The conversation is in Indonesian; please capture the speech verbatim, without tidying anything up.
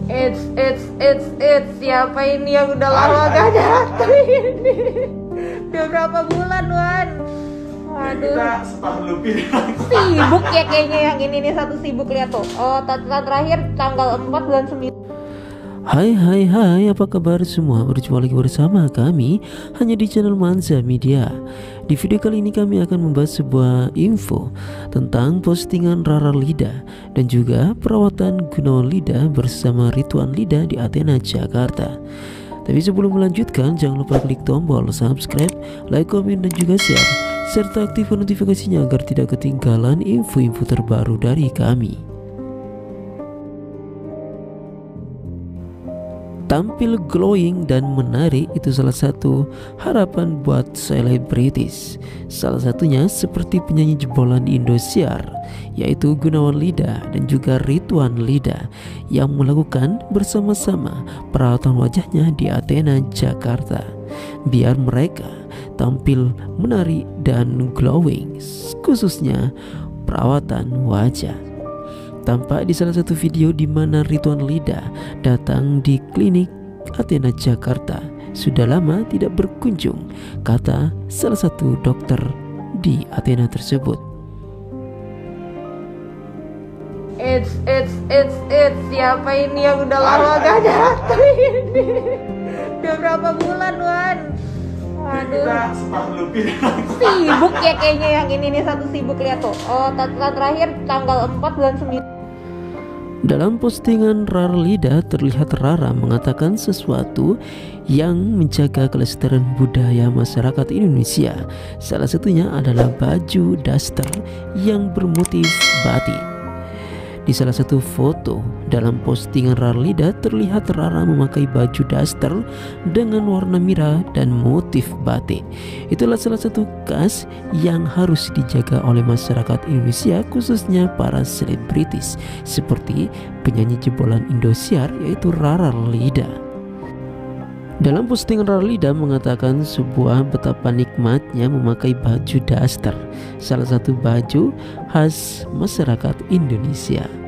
It's, it's, it's, it's siapa ini yang udah lama gak datang ini? Udah berapa bulan, Wan? Waduh. Kita setahun lebih. Sibuk ya kayaknya yang ini nih, satu sibuk, lihat tuh. Oh, tanggal terakhir tanggal empat bulan sembilan. Hai hai hai, apa kabar semua? Berjumpa lagi bersama kami hanya di channel Manza Media. Di video kali ini kami akan membahas sebuah info tentang postingan Rara Lida dan juga perawatan Gunawan Lida bersama Ridwan Lida di Athena, Jakarta. Tapi sebelum melanjutkan, jangan lupa klik tombol subscribe, like, komen, dan juga share, serta aktifkan notifikasinya agar tidak ketinggalan info-info terbaru dari kami. Tampil glowing dan menarik itu salah satu harapan buat selebritis. Salah satunya seperti penyanyi jebolan Indosiar, yaitu Gunawan Lida dan juga Ridwan Lida, yang melakukan bersama-sama perawatan wajahnya di Athena, Jakarta, biar mereka tampil menarik dan glowing, khususnya perawatan wajah. Tampak di salah satu video di mana Ridwan Lida datang di klinik Athena, Jakarta. Sudah lama tidak berkunjung, kata salah satu dokter di Athena tersebut. It's, it's, it's, it's siapa ini yang udah lama gak datang ini? Udah berapa bulan, Wan? Waduh. Kita setahun lebih. Sibuk ya kayaknya yang ini nih, satu sibuk, lihat tuh. Oh, tanggal terakhir tanggal empat bulan sembilan. Dalam postingan Rara Lida terlihat Rara mengatakan sesuatu yang menjaga kelestarian budaya masyarakat Indonesia. Salah satunya adalah baju daster yang bermotif batik. Di salah satu foto dalam postingan Rara Lida terlihat Rara memakai baju daster dengan warna merah dan motif batik. Itulah salah satu khas yang harus dijaga oleh masyarakat Indonesia, khususnya para selebritis seperti penyanyi jebolan Indosiar, yaitu Rara Lida. Dalam postingan Rara Lida mengatakan sebuah betapa nikmatnya memakai baju daster, salah satu baju khas masyarakat Indonesia.